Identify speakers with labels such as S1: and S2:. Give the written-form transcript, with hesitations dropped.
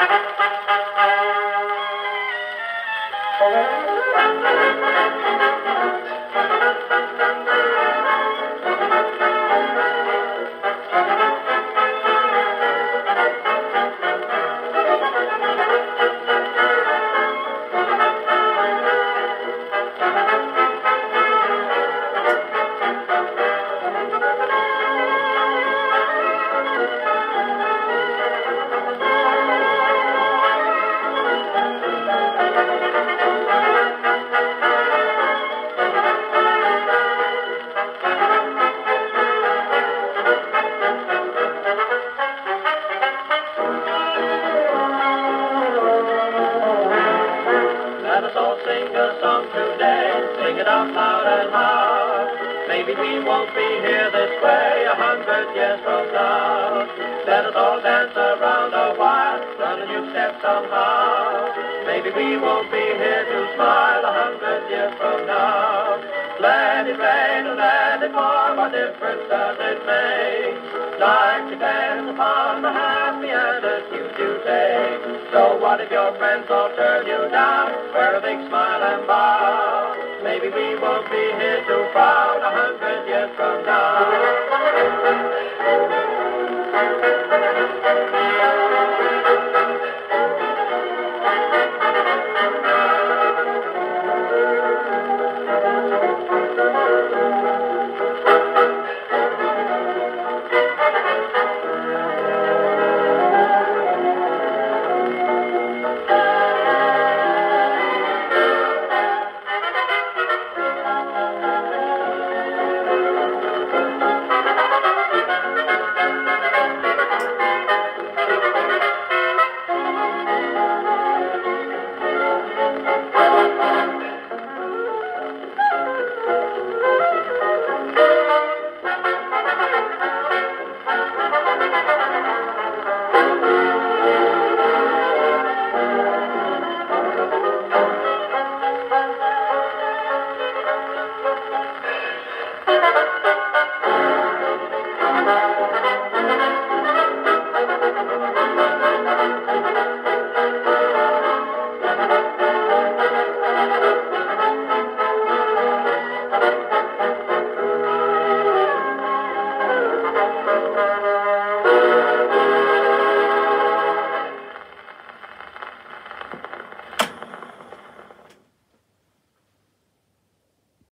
S1: Let us all sing a song today, sing it out loud and hard. Maybe we won't be here this way 100 years from now. Let us all dance around a while, run a new step somehow. Maybe we won't be here to smile 100 years from now. Let it rain or let it pour, what difference does it make? Life depends upon the happy attitude you take. So what if your friends all turn you down? Wear a big smile and bow. Maybe we won't be here to cry